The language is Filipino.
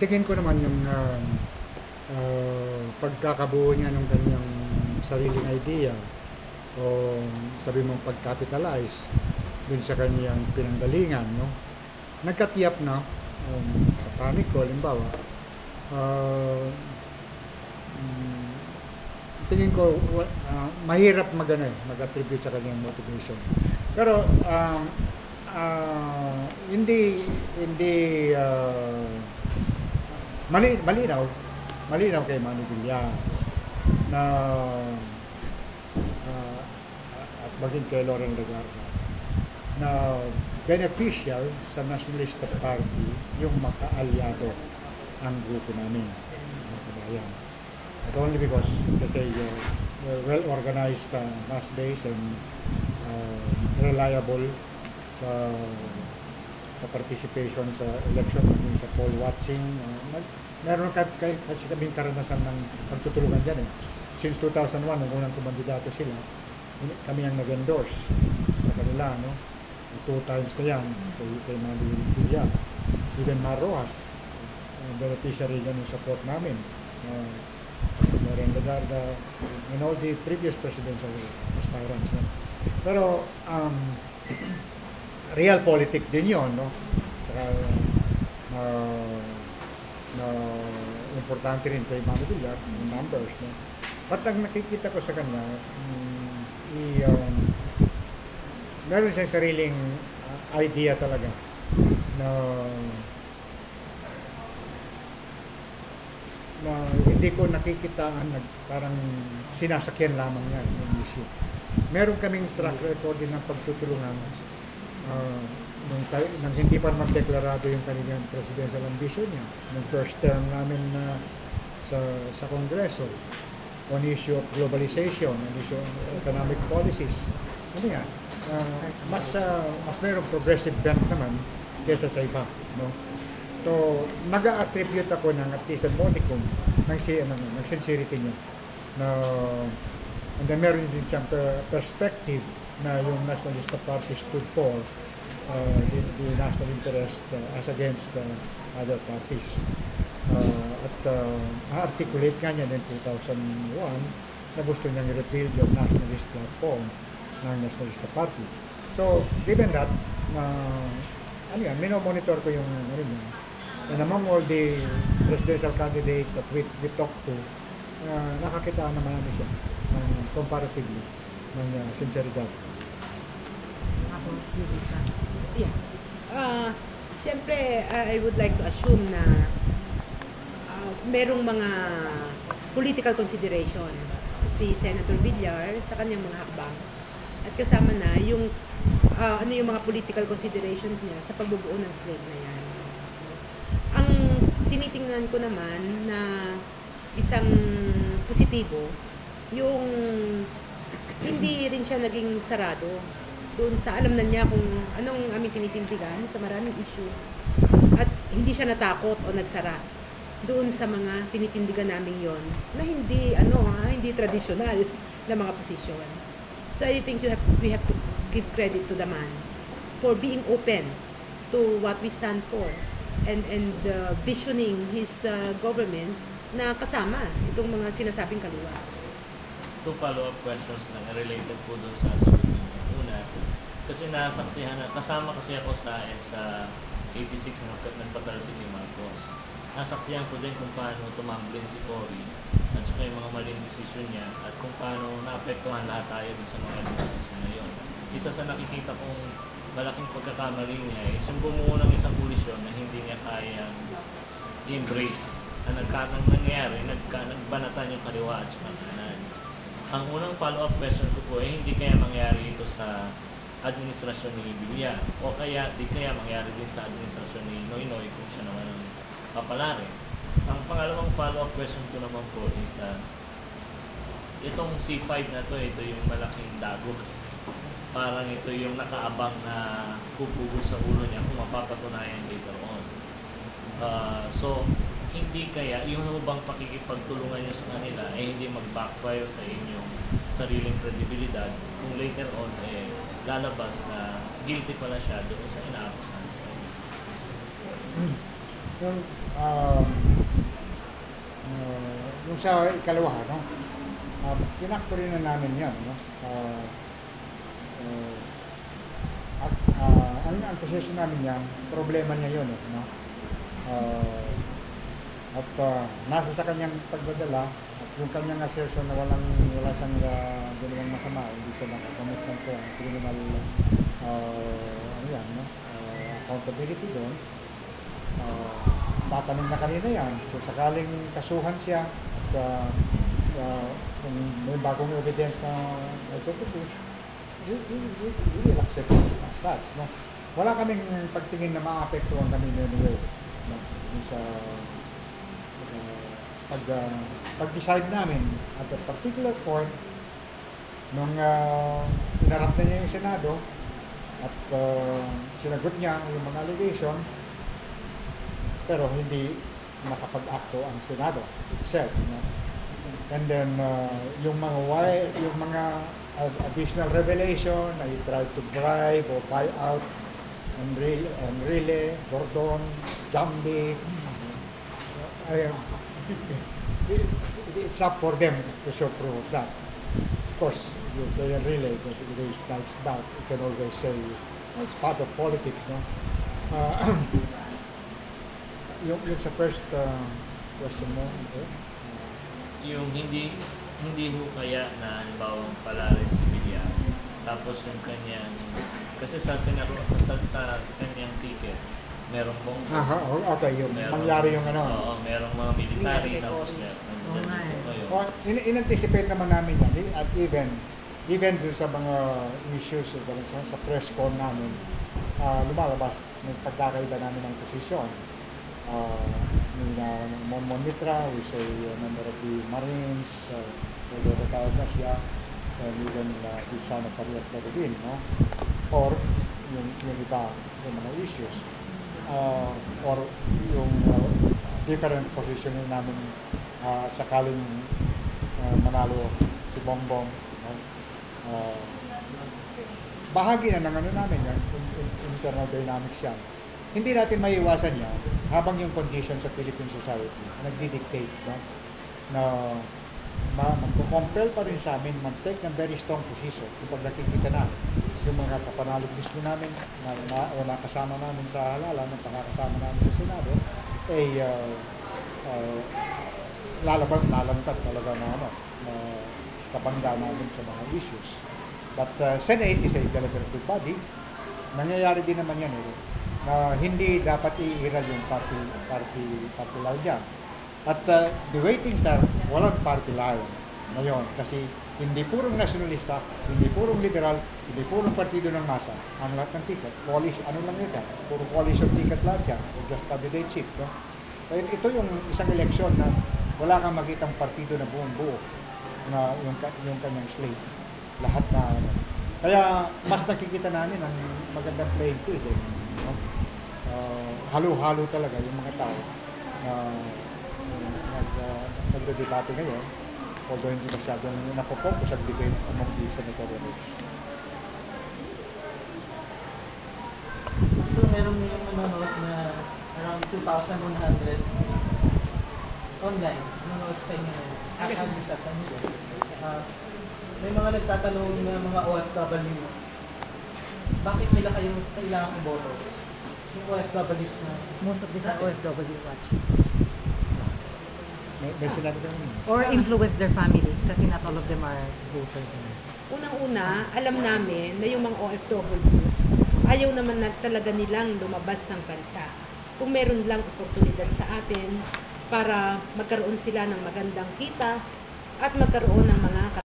tingin ko naman yung pagkakabuo niya ng kanyang sariling idea o sabi mong pag-capitalize dun sa kanyang pinanggalingan, no? Nagkatiyap na, sa panic ko, halimbawa, uh, mm, tingin ko mahirap mag-attribute sa kanyang motivation. Pero hindi malinaw kay Manny Villar na uh, at maging kay Loren Legarda na beneficial sa Nationalista Party yung makaalyado ang grupo namin, mga kabayan. Not only because kasi well-organized mass base and reliable sa participation sa election, maging sa poll watching. Meron kasi kaming karanasan ng pagtutulungan dyan eh. Since 2001, nung unang kumandidato sila, kami ang nag-endorse sa kanila, no? 2 times na yan kay Manny Villar. Even Marroas, beneficiary dyan yung support namin. Loren Legarda, and all the previous presidential aspirants. No? Pero, real politics din yun, no? Saka, na importante rin kay Manny Villar, yung numbers, no? But ang nakikita ko sa kanya, meron siyang sariling idea talaga na hindi ko nakikitaan na parang sinasakyan lamang niya yung issue. Meron kaming track record din ng pagtutulungan nang hindi pa magdeklarado yung kanilang presidential ambition niya. Nung first term namin sa Kongreso on issue of globalization, on issue of economic policies. Ano yan? Mas mayroong progressive bent naman kaysa sa iba, no? So, mag-a-attribute ako ng at least a modicum ng sincerity niya. And then meron din siyang perspective na yung Nationalista Party stood for the national interest as against other parties. Articulate nga niya in 2001 na gusto niyang i-repeal yung nationalist platform ng Nationalista Party. So, given that, minomonitor ko yung and among all the presidential candidates that we talked to, nakakitaan naman namin siya comparatively ng sinceridad. Ako, Yulisa. Yeah. Siyempre, I would like to assume na merong mga political considerations si Senator Villar sa kanyang mga hakbang at kasama na yung yung mga political considerations niya sa pagbubuo ng slate na yan. Ang tinitingnan ko naman na isang positibo, yung hindi rin siya naging sarado doon sa alam na niya kung anong aming tinitindigan sa maraming issues at hindi siya natakot o nagsara doon sa mga tinitindigan namin yon na hindi tradisyonal na mga posisyon. So I think we have to give credit to the man for being open to what we stand for and visioning his government na kasama itong mga sinasabing kaliwa. 2 follow-up questions na related po doon sa sagot niyo. Una, kasi nasaksihan na, kasama kasi ako sa 86 na nagpatalo si Marcos. Nasaksihan ko din kung paano tumamblin si Cory at saka yung mga maling desisyon niya at kung paano naapektuhan lahat tayo dun sa mga maling desisyon na yun. Isa sa nakikita kong malaking pagkakamali niya is yung bumuo ng isang koalisyon na hindi niya kayang embrace. Ang nangyayari, nagbanatan yung kaliwa at saka kanan. Ang unang follow-up question ko po hindi kaya mangyari ito sa administrasyon ni Villar o kaya di kaya mangyari din sa administrasyon ni Noynoy kung siya naman ang papalari. Ang pangalawang follow-up question ko naman po is itong C5 na to, ito yung malaking dagok. Parang ito yung nakaabang na pupugod sa ulo niya kung mapapatunayan later on. So, hindi kaya yung bang pakikipagtulungan nyo sa kanila hindi mag-backfire sa inyong sariling kredibilidad kung later on lalabas na guilty pala siya doon sa inaakusahan sa kanya. yung, yung sa ikalawa, no? Pinakto rin na namin yan, no? At ang position namin yan, problema niya yun, no? Nasa sa kanyang pagdadala at yung kanyang assertion na wala siyang ginawang masama, hindi siya nakakamit ng criminal accountability doon. Tatanong na kanina yan kung sakaling kasuhan siya at kung may bagong evidence na itututus, we will accept it as such, no? Wala kaming pagtingin na maapektuhan kami in any way, no? Sa pag-decide namin at a particular point nung inarap na niya yung Senado at sinagot niya yung mga allegation, pero hindi nakapag-acto ang Senado itself, no? And then yung mga additional revelation na he tried to bribe or buy out Enrile, Gordon, Jambi, it's up for them to show proof of that. Of course, the Enrile, they slides back, you can always say it's part of politics, no? Yung sa first question mo, yung hindi ho kaya na halimbawa palarin si Villar, tapos yung kanyang, kasi sa kanyang ticket merong bomba. Okay, yung mangyari yung ano. Oo, merong mga military, tapos in-anticipate naman namin yan, at even dun sa mga issues sa press con namin, lumalabas ng pagkakaiba namin ng posisyon. Mon Mitra, we say a member of the Marines, although retired na siya, and even the son of Pariat Kadudin, no? Or yung iba, yung mga issues, or yung different position namin sakaling manalo si Bongbong, no? Bahagi na ng ano namin yan, internal dynamics yan. Hindi natin maiiwasan yan habang yung condition sa Philippine society nagdi-dictate, no? Na magko-compel pa rin sa amin mag-take ng very strong positions kapag nakikita namin yung mga kapanalig mismo namin o nakasama namin sa halalan ng pakakasama namin sa Senado lalantad talaga na kapangga namin sa mga issues. But Senate is a deliberative body. Nangyayari din naman yan na hindi dapat iiral yung party line dyan. At the way things are, walang party line ngayon kasi hindi purong nationalista, hindi purong liberal, hindi purong partido ng masa ang lahat ng ticket. Coalition, ano lang ito? Puro coalition ticket lahat yan, o just candidate chip, no? Kaya ito yung isang eleksyon na wala kang makitang partido na buong buo na yung kanyang slate. Lahat na Kaya mas nakikita namin ang magandang playing field, no? Halo-halo talaga yung mga tao na nagdedebate ngayon, although hindi masyadong napofocus ang debate among the senatorials. So, meron yung manonood na around 2,100 online, manonood sa inyo na actually sa inyo. May mga nagtatanong na mga OFW, bakit nila kayong kailangan boto? Yung OFWs na... Most of these are OFW watching. May sinabi ka naman. Or influence their family kasi not all of them are voters. Unang-una, alam namin na yung mga OFWs, ayaw naman na talaga nilang lumabas ng bansa. Kung meron lang oportunidad sa atin para magkaroon sila ng magandang kita at magkaroon ng mga